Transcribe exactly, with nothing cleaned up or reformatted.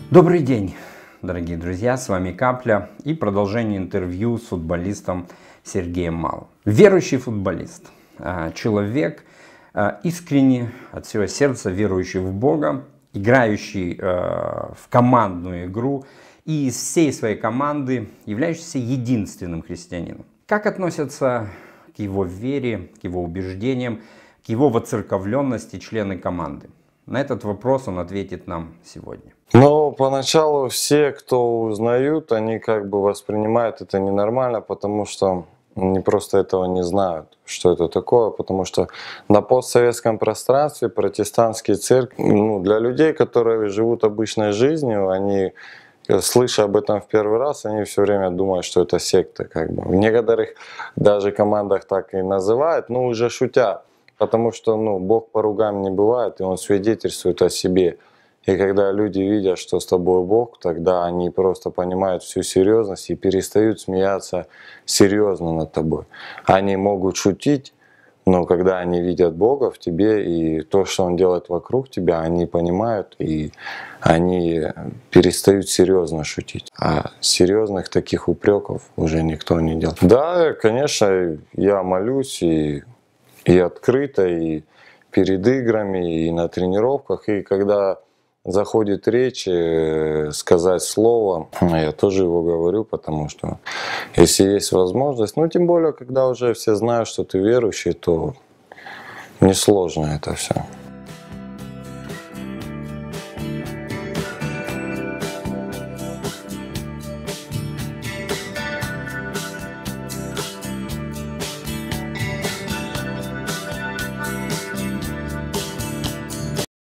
Добрый день, дорогие друзья, с вами Капля и продолжение интервью с футболистом Сергеем Малым. Верующий футболист, человек искренне, от всего сердца верующий в Бога, играющий в командную игру и из всей своей команды являющийся единственным христианином. Как относятся к его вере, к его убеждениям, к его воцерковленности члены команды? На этот вопрос он ответит нам сегодня. Ну, поначалу все, кто узнают, они как бы воспринимают это ненормально, потому что они просто этого не знают, что это такое, потому что на постсоветском пространстве протестантские церкви, ну, для людей, которые живут обычной жизнью, они, слыша об этом в первый раз, они все время думают, что это секта. Как бы. В некоторых даже командах так и называют, но уже шутя, потому что ну, Бог по ругам не бывает, и Он свидетельствует о себе. И когда люди видят, что с тобой Бог, тогда они просто понимают всю серьезность и перестают смеяться серьезно над тобой. Они могут шутить, но когда они видят Бога в тебе и то, что Он делает вокруг тебя, они понимают и они перестают серьезно шутить. А серьезных таких упреков уже никто не делает. Да, конечно, я молюсь и, и открыто, и перед играми, и на тренировках, и когда заходит речь, сказать слово, я тоже его говорю, потому что если есть возможность, ну тем более, когда уже все знают, что ты верующий, то несложно это все.